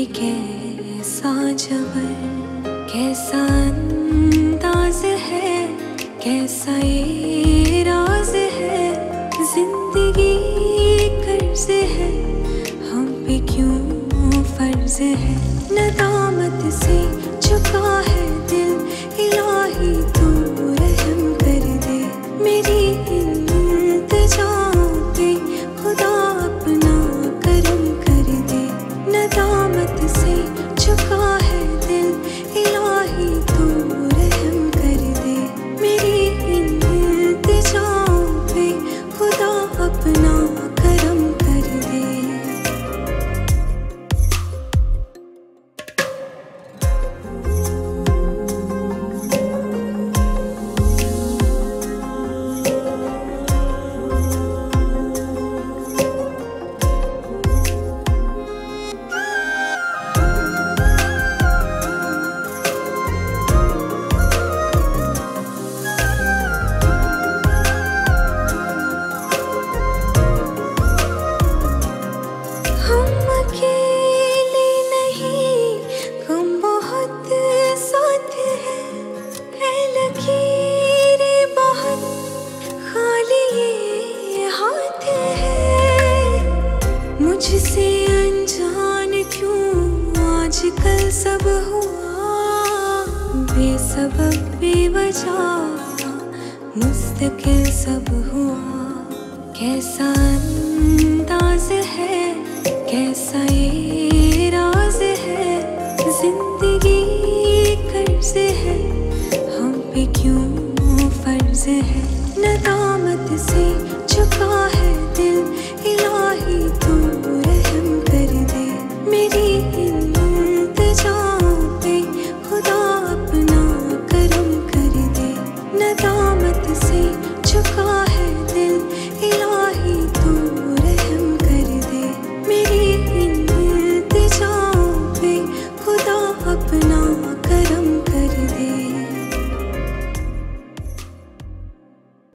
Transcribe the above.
कैसा जबर, कैसा अंदाज है, कैसा ये राज है। जिंदगी कर्ज है, हम पे क्यों फर्ज है। नदामत से झुका है दिल, इलाही तू रहम कर दे। मेरी इल्तिजा पे खुदा अपना करम कर दे। नदामत से झुका है दिल, इलाही तू रहम कर दे। मेरी इल्तिजा पे खुदा अपना करम कर दे। मुझसे अनजान क्यों आजकल सब हुआ, बेसबब बेवजह मुस्तकिल सब हुआ। कैसा अंदाज है, कैसा ये राज है। जिंदगी कर्ज है, हम पे क्यों फर्ज है। नदामत से झुका है दिल,